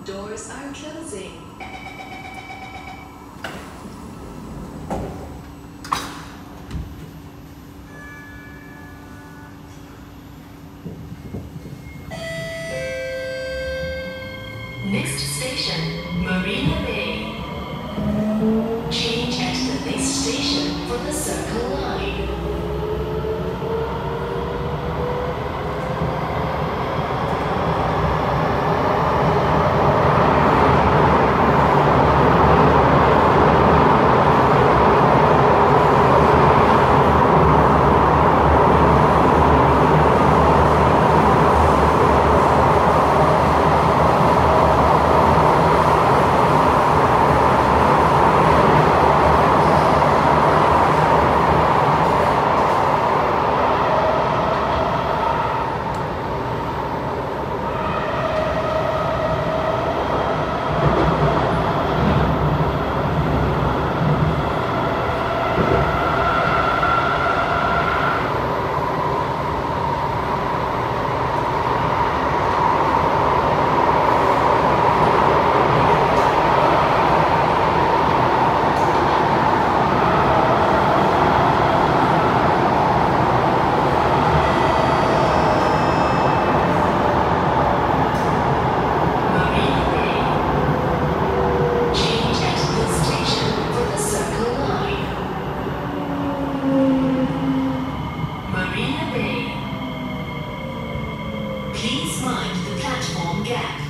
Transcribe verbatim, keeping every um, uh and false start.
Doors are closing. Next station, Marina Bay. Change at the next station for the Circle Line. Marina Bay. Please mind the platform gap.